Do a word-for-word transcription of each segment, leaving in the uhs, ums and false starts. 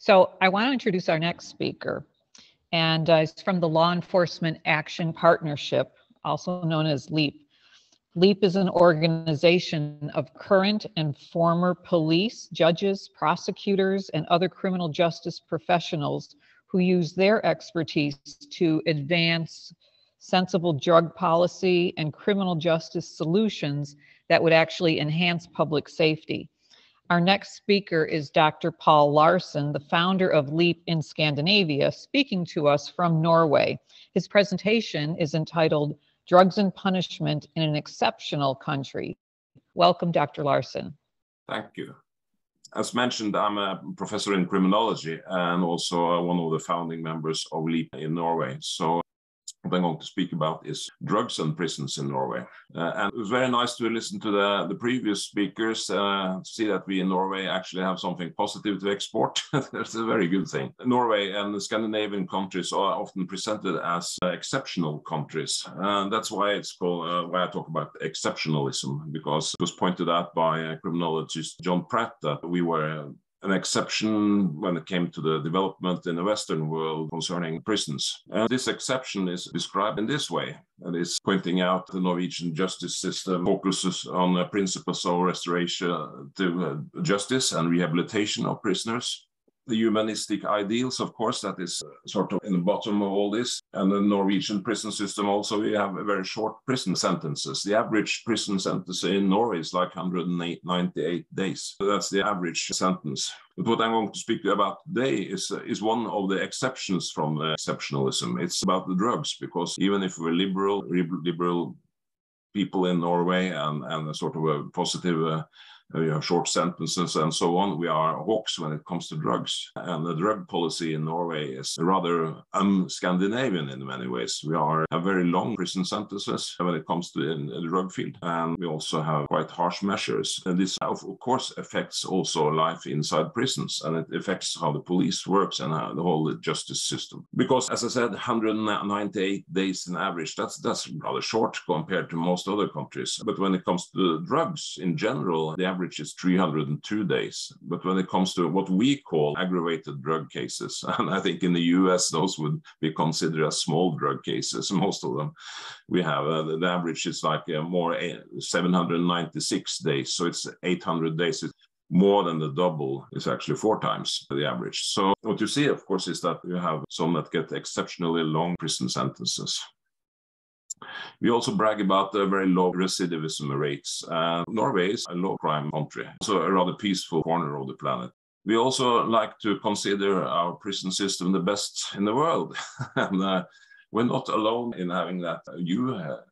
So I want to introduce our next speaker, and uh, it's from the Law Enforcement Action Partnership, also known as LEAP. LEAP is an organization of current and former police, judges, prosecutors, and other criminal justice professionals who use their expertise to advance sensible drug policy and criminal justice solutions that would actually enhance public safety. Our next speaker is Doctor Paul Larsen, the founder of LEAP in Scandinavia, speaking to us from Norway. His presentation is entitled Drugs and Punishment in an Exceptional Country. Welcome, Doctor Larsen. Thank you. As mentioned, I'm a professor in criminology and also one of the founding members of LEAP in Norway. So what I'm going to speak about is drugs and prisons in Norway. Uh, and it was very nice to listen to the, the previous speakers, uh, see that we in Norway actually have something positive to export. That's a very good thing. Norway and the Scandinavian countries are often presented as uh, exceptional countries. And that's why it's called, uh, why I talk about exceptionalism, because it was pointed out by uh, criminologist John Pratt that we were uh, an exception when it came to the development in the Western world concerning prisons. And this exception is described in this way. That is pointing out the Norwegian justice system focuses on the principles of restoration to uh, justice and rehabilitation of prisoners. The humanistic ideals, of course, that is sort of in the bottom of all this. And the Norwegian prison system also, we have very short prison sentences. The average prison sentence in Norway is like one hundred ninety-eight days. So that's the average sentence. But what I'm going to speak about today is, uh, is one of the exceptions from the exceptionalism. It's about the drugs, because even if we're liberal, liberal people in Norway and, and a sort of a positive uh, We have short sentences and so on, we are hawks when it comes to drugs. And the drug policy in Norway is rather un-Scandinavian in many ways. We are have very long prison sentences when it comes to in the drug field. And we also have quite harsh measures. And this, of course, affects also life inside prisons. And it affects how the police works and how the whole justice system. Because, as I said, one hundred ninety-eight days in average, that's, that's rather short compared to most other countries. But when it comes to drugs in general, the average is three hundred two days. But when it comes to what we call aggravated drug cases, and I think in the U S those would be considered as small drug cases, most of them, we have uh, the, the average is like uh, more uh, seven hundred ninety-six days. So it's eight hundred days. It's more than the double. It's actually four times the average. So what you see, of course, is that you have some that get exceptionally long prison sentences. We also brag about the very low recidivism rates. Uh, Norway is a low crime country, so a rather peaceful corner of the planet. We also like to consider our prison system the best in the world. and uh, we're not alone in having that. You, uh,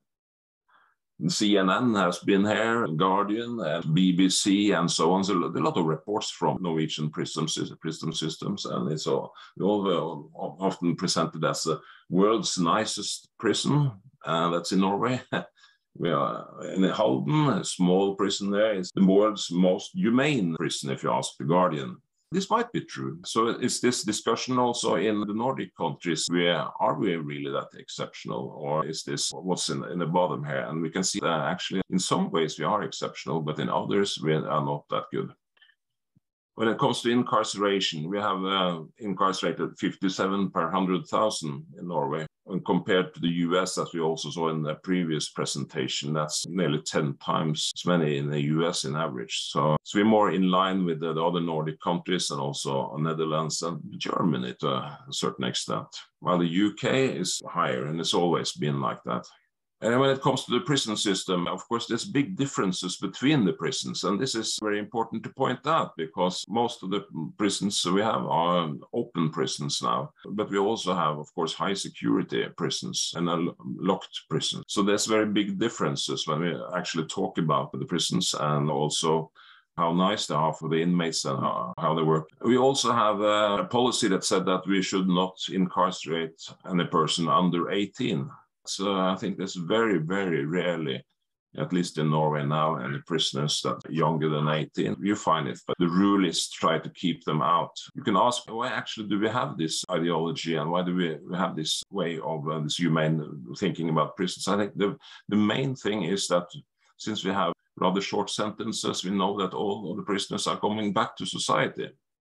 C N N has been here, Guardian, and B B C, and so on. So a lot of reports from Norwegian prison, prison systems, and it's all, all uh, often presented as the world's nicest prison. And uh, that's in Norway. We are in Halden, a small prison there. It's the world's most humane prison, if you ask the Guardian. This might be true. So is this discussion also in the Nordic countries? Where are we really that exceptional? Or is this what's in, in the bottom here? And we can see that actually in some ways we are exceptional, but in others we are not that good. When it comes to incarceration, we have uh, incarcerated fifty-seven per one hundred thousand in Norway. And compared to the U S, as we also saw in the previous presentation, that's nearly ten times as many in the U S in average. So, so we're more in line with the, the other Nordic countries and also Netherlands and Germany to a certain extent. While the U K is higher, and it's always been like that. And when it comes to the prison system, of course, there's big differences between the prisons. And this is very important to point out because most of the prisons we have are open prisons now. But we also have, of course, high security prisons and a locked prison. So there's very big differences when we actually talk about the prisons and also how nice they are for the inmates and how, how they work. We also have a policy that said that we should not incarcerate any person under eighteen. So I think there's very, very rarely, at least in Norway now, any prisoners that are younger than eighteen. You find it, but the rule is try to keep them out. You can ask, why actually do we have this ideology and why do we have this way of uh, this humane thinking about prisons? I think the, the main thing is that since we have rather short sentences, we know that all of the prisoners are coming back to society.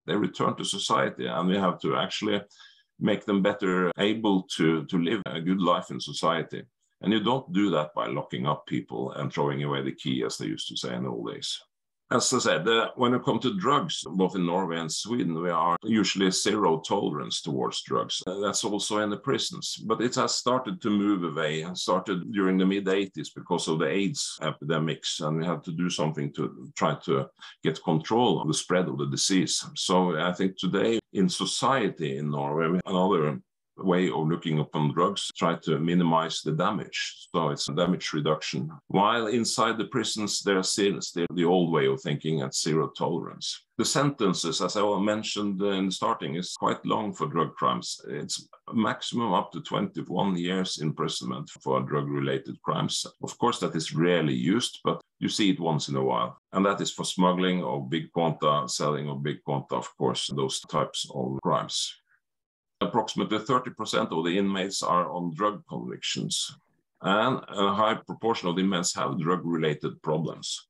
they return to society, and we have to actually make them better able to, to live a good life in society. And you don't do that by locking up people and throwing away the key, as they used to say in the old days. As I said, uh, when it comes to drugs, both in Norway and Sweden, we are usually zero tolerance towards drugs. Uh, that's also in the prisons. But it has started to move away and started during the mid eighties because of the AIDS epidemics. And we had to do something to try to get control of the spread of the disease. So I think today in society in Norway, another way of looking upon drugs, try to minimize the damage. So it's damage reduction. While inside the prisons, there are still, still the old way of thinking at zero tolerance. The sentences, as I mentioned in starting, is quite long for drug crimes. It's maximum up to twenty-one years imprisonment for drug-related crimes. Of course, that is rarely used, but you see it once in a while. And that is for smuggling of big quanta, selling of big quanta, of course, those types of crimes. Approximately thirty percent of the inmates are on drug convictions, and a high proportion of the inmates have drug-related problems.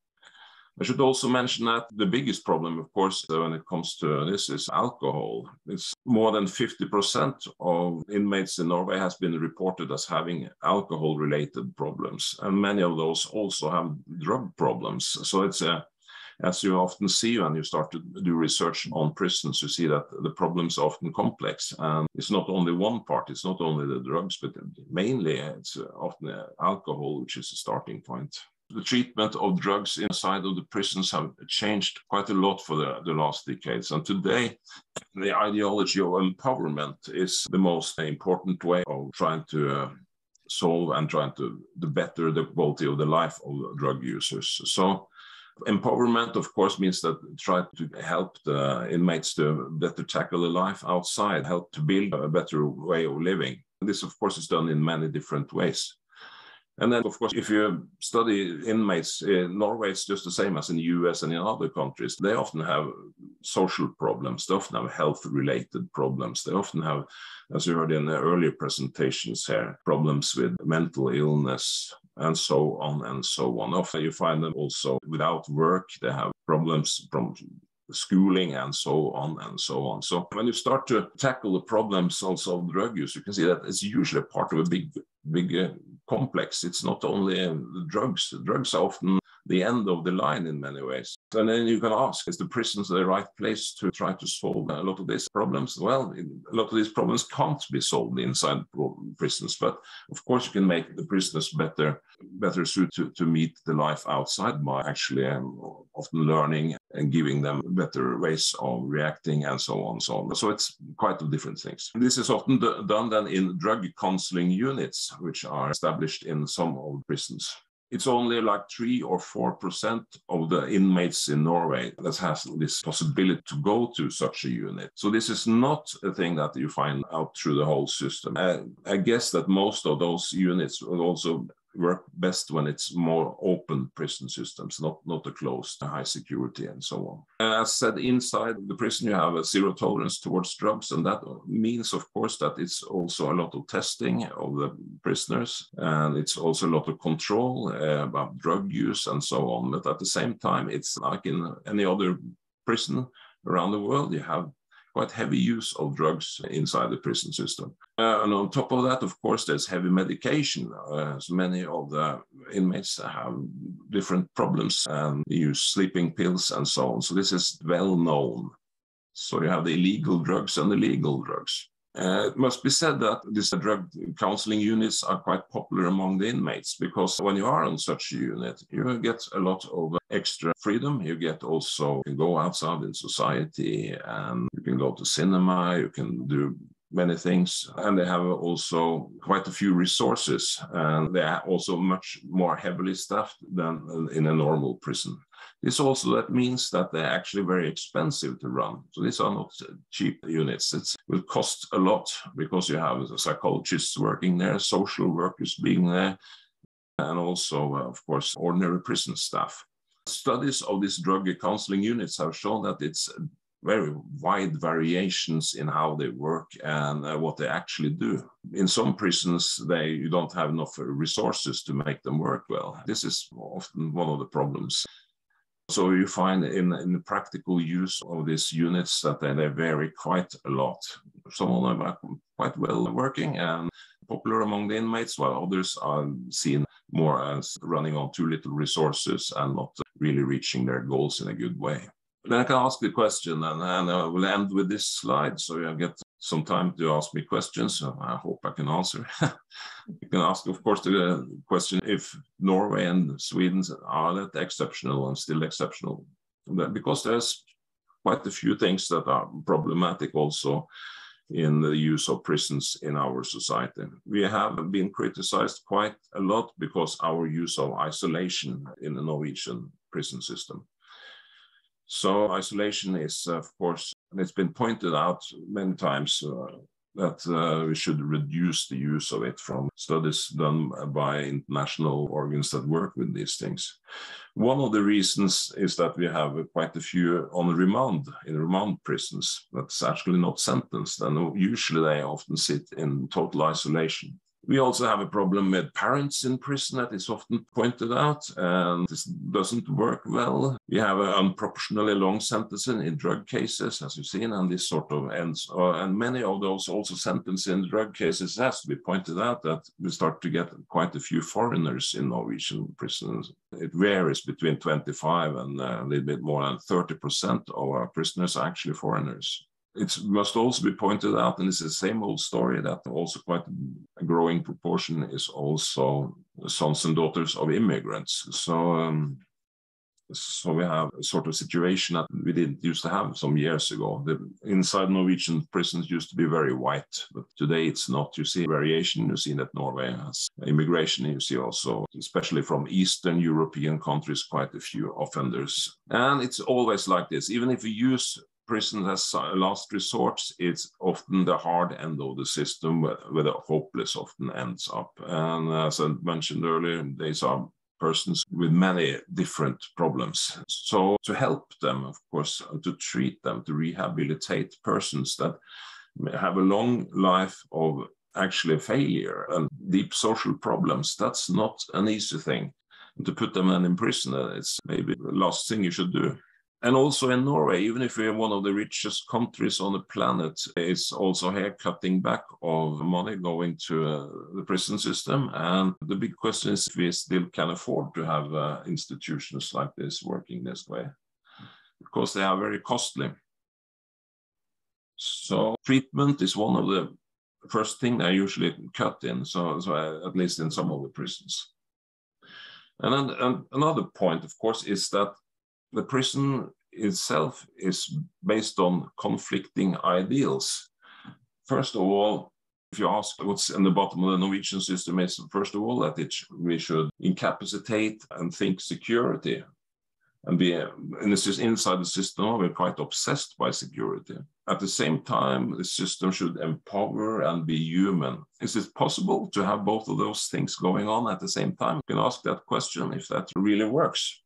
I should also mention that the biggest problem, of course, when it comes to this is alcohol. It's more than fifty percent of inmates in Norway has been reported as having alcohol-related problems, and many of those also have drug problems. So it's a As you often see when you start to do research on prisons, you see that the problems are often complex. And it's not only one part, it's not only the drugs, but mainly it's often alcohol, which is a starting point. The treatment of drugs inside of the prisons have changed quite a lot for the, the last decades. And today, the ideology of empowerment is the most important way of trying to uh, solve and trying to, to better the quality of the life of drug users. So empowerment, of course, means that try to help the inmates to better tackle the life outside, help to build a better way of living. This, of course, is done in many different ways. And then, of course, if you study inmates in Norway, it's just the same as in the U S and in other countries. They often have social problems. They often have health-related problems. They often have, as you heard in the earlier presentations here, problems with mental illness and so on and so on. Often you find them also without work. They have problems from schooling and so on and so on. So when you start to tackle the problems also of drug use, you can see that it's usually part of a big, big uh, complex. It's not only uh, the drugs. The drugs are often the end of the line in many ways. And then you can ask, is the prisons the right place to try to solve a lot of these problems? Well, a lot of these problems can't be solved inside prisons, but of course you can make the prisoners better, better suited to, to meet the life outside by actually um, often learning and giving them better ways of reacting and so on and so on. So it's quite a different things. This is often done then in drug counseling units, which are established in some of the prisons. It's only like three or four percent of the inmates in Norway that has this possibility to go to such a unit. So this is not a thing that you find out through the whole system. I, I guess that most of those units will also work best when it's more open prison systems, not, not a closed, high security and so on. As said, inside the prison, you have a zero tolerance towards drugs. And that means, of course, that it's also a lot of testing of the prisoners. And it's also a lot of control uh, about drug use and so on. But at the same time, it's like in any other prison around the world, you have quite heavy use of drugs inside the prison system. Uh, and on top of that, of course, there's heavy medication. Uh, so many of the inmates have different problems and use sleeping pills and so on. So this is well known. So you have the illegal drugs and the legal drugs. Uh, it must be said that these drug counseling units are quite popular among the inmates, because when you are on such a unit, you get a lot of extra freedom. You get also, you can go outside in society and you can go to cinema, you can do many things. And they have also quite a few resources, and they are also much more heavily staffed than in a normal prison. This also that means that they're actually very expensive to run. So these are not cheap units. It's, it will cost a lot because you have psychologists working there, social workers being there, and also, uh, of course, ordinary prison staff. Studies of these drug counseling units have shown that it's very wide variations in how they work and uh, what they actually do. In some prisons, they you don't have enough resources to make them work well. This is often one of the problems. So you find in, in the practical use of these units that they, they vary quite a lot. Some of them are quite well working and popular among the inmates, while others are seen more as running on too little resources and not really reaching their goals in a good way. Then I can ask the question, and, and I will end with this slide, so you get some time to ask me questions. So I hope I can answer. You can ask, of course, the question if Norway and Sweden are that exceptional and still exceptional, because there's quite a few things that are problematic also in the use of prisons in our society. We have been criticized quite a lot because our use of isolation in the Norwegian prison system. So isolation is, of course, and it's been pointed out many times uh, that uh, we should reduce the use of it from studies done by international organs that work with these things. One of the reasons is that we have quite a few on remand, in remand prisons, that's actually not sentenced, and usually they often sit in total isolation. We also have a problem with parents in prison that is often pointed out, and this doesn't work well. We have an unproportionally long sentencing in drug cases, as you've seen, and this sort of ends. Uh, and many of those also sentenced in drug cases, has to be pointed out that we start to get quite a few foreigners in Norwegian prisons. It varies between twenty-five and a little bit more than thirty percent of our prisoners are actually foreigners. It must also be pointed out, and it's the same old story, that also quite a growing proportion is also sons and daughters of immigrants. So, um, so we have a sort of situation that we didn't used to have some years ago. The inside Norwegian prisons used to be very white, but today it's not. You see variation. You see that Norway has immigration. You see also, especially from Eastern European countries, quite a few offenders. And it's always like this. Even if we use prison as a last resort, it's often the hard end of the system where, where the hopeless often ends up. And as I mentioned earlier, these are persons with many different problems. So to help them, of course, to treat them, to rehabilitate persons that have a long life of actually failure and deep social problems, that's not an easy thing. And to put them in prison, it's maybe the last thing you should do. And also in Norway, even if we're one of the richest countries on the planet, it's also here cutting back of money going to uh, the prison system. And the big question is if we still can afford to have uh, institutions like this working this way, because they are very costly. So treatment is one of the first thing I usually cut in, so, so I, at least in some of the prisons. And, then, and another point, of course, is that the prison itself is based on conflicting ideals. First of all, if you ask what's in the bottom of the Norwegian system is, first of all, that it, we should incapacitate and think security. And be in the, inside the system, we're quite obsessed by security. At the same time, the system should empower and be human. Is it possible to have both of those things going on at the same time? You can ask that question if that really works.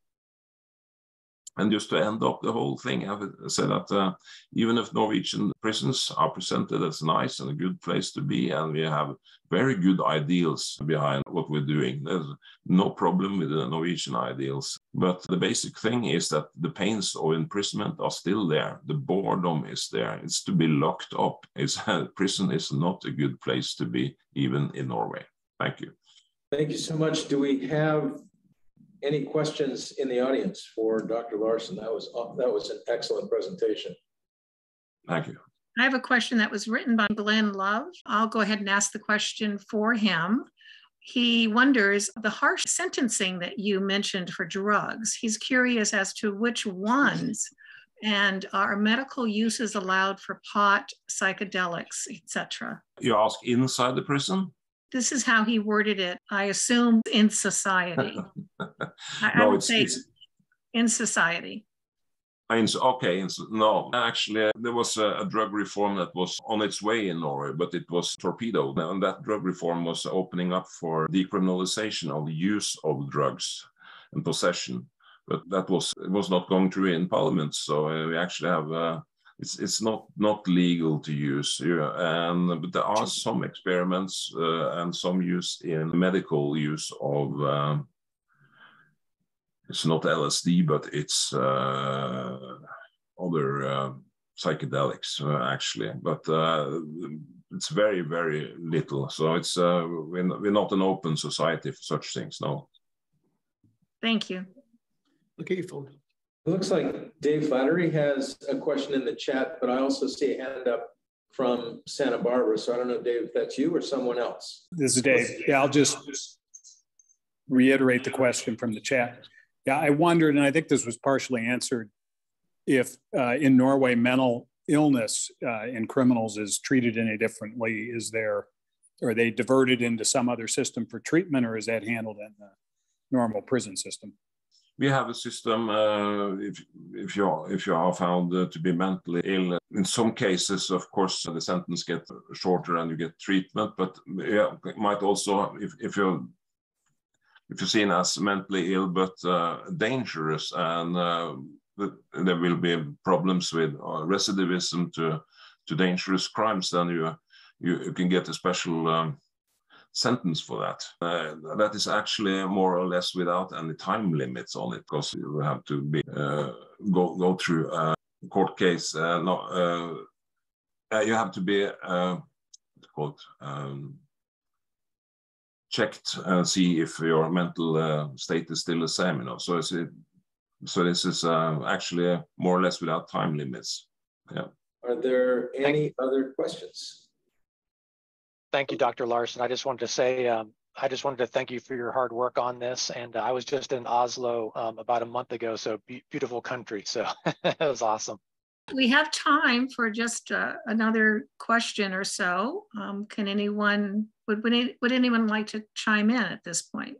And just to end up the whole thing, I would say that uh, even if Norwegian prisons are presented as nice and a good place to be, and we have very good ideals behind what we're doing, there's no problem with the Norwegian ideals. But the basic thing is that the pains of imprisonment are still there. The boredom is there. It's to be locked up. It's, prison is not a good place to be, even in Norway. Thank you. Thank you so much. Do we have any questions in the audience for Doctor Larsen? That was that was an excellent presentation. Thank you. I have a question that was written by Glenn Love. I'll go ahead and ask the question for him. He wonders, the harsh sentencing that you mentioned for drugs, he's curious as to which ones, and are medical uses allowed for pot, psychedelics, et cetera? You ask inside the prison? This is how he worded it. I assume in society. I, no, I would it's, say it's in society. Okay, no, actually, there was a, a drug reform that was on its way in Norway, but it was torpedoed. And that drug reform was opening up for decriminalization of the use of drugs and possession. But that was it was not going through in Parliament, so uh, we actually have. Uh, It's it's not not legal to use, yeah. And but there are some experiments uh, and some use in medical use of uh, it's not L S D, but it's uh, other uh, psychedelics uh, actually. But uh, it's very, very little. So it's uh, we're, we're not an open society for such things. No. Thank you. Okay, phone. It looks like Dave Flattery has a question in the chat, but I also see a hand up from Santa Barbara. So I don't know, Dave, if that's you or someone else. This is Dave. Yeah, I'll just reiterate the question from the chat. Yeah, I wondered, and I think this was partially answered, if uh, in Norway mental illness uh, in criminals is treated any differently. Is there, are they diverted into some other system for treatment, or is that handled in the normal prison system? We have a system, uh, if, if, you're, if you are found uh, to be mentally ill. In some cases, of course, the sentence gets shorter and you get treatment, but yeah, it might also, if, if, you're, if you're seen as mentally ill but uh, dangerous, and uh, there will be problems with uh, recidivism to, to dangerous crimes, then you, you, you can get a special um, sentence for that. Uh, that is actually more or less without any time limits on it, because you have to be uh, go go through a court case. Uh, no, uh, uh, you have to be uh, quote um, checked and see if your mental uh, state is still the same. You know, so it's, it, so this is uh, actually more or less without time limits. Yeah. Are there any other questions? Thank you, Doctor Larson. I just wanted to say, um, I just wanted to thank you for your hard work on this. And uh, I was just in Oslo um, about a month ago, so be beautiful country. So it was awesome. We have time for just uh, another question or so. Um, can anyone, would, would, any, would anyone like to chime in at this point?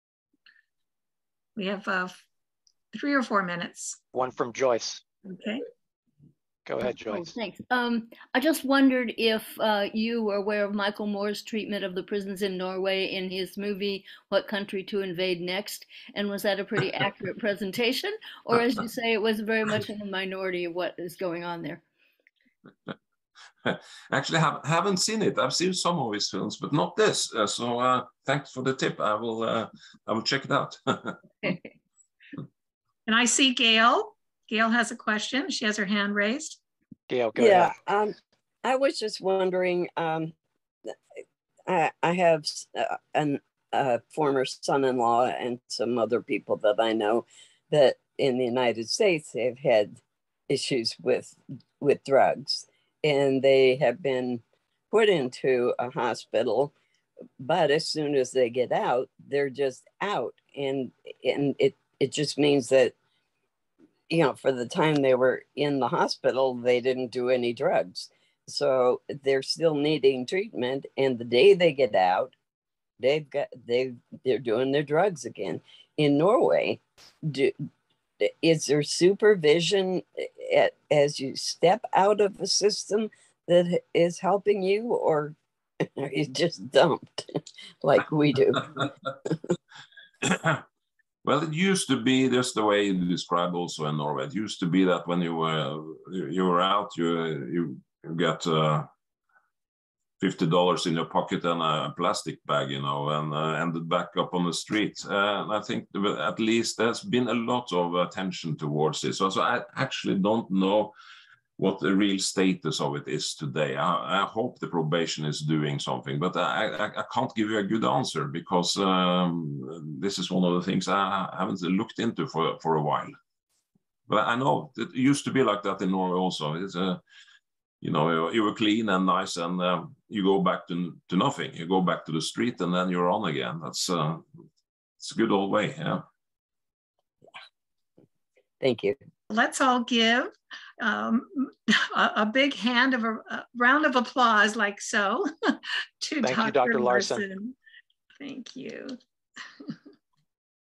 We have uh, three or four minutes. One from Joyce. Okay. Go ahead, Oh, Joyce. thanks. Um, I just wondered if uh, you were aware of Michael Moore's treatment of the prisons in Norway in his movie, What Country to Invade Next? And was that a pretty accurate presentation? Or as you say, it was very much in the minority of what is going on there? Actually, I have, haven't seen it. I've seen some of his films, but not this. Uh, so uh, thanks for the tip. I will, uh, I will check it out. And I see Gail. Gail has a question. She has her hand raised. Gail, go yeah, ahead. um, I was just wondering, um, I, I have uh, an, a former son-in-law and some other people that I know that in the United States have had issues with, with drugs, and they have been put into a hospital, but as soon as they get out, they're just out. And, and it, it just means that, you know, for the time they were in the hospital, they didn't do any drugs. So they're still needing treatment. And the day they get out, they've got, they they're doing their drugs again. In Norway, do, is there supervision at, as you step out of a system that is helping you, or are you just dumped like we do? Well, it used to be just the way you described also in Norway. It used to be that when you were you were out, you you, you got uh, fifty dollars in your pocket and a plastic bag, you know, and uh, ended back up on the street. Uh, and I think at least there's been a lot of attention towards this. So, so I actually don't know what the real status of it is today. I, I hope the probation is doing something, but I, I, I can't give you a good answer, because um, this is one of the things I haven't looked into for, for a while. But I know it used to be like that in Norway also. It's a, you know, you were clean and nice, and uh, you go back to, to nothing. You go back to the street and then you're on again. That's uh, it's a good old way, yeah. Thank you. Let's all give um, a, a big hand of a, a round of applause, like so, to Thank Doctor you, Doctor Larson. Larson. Thank you.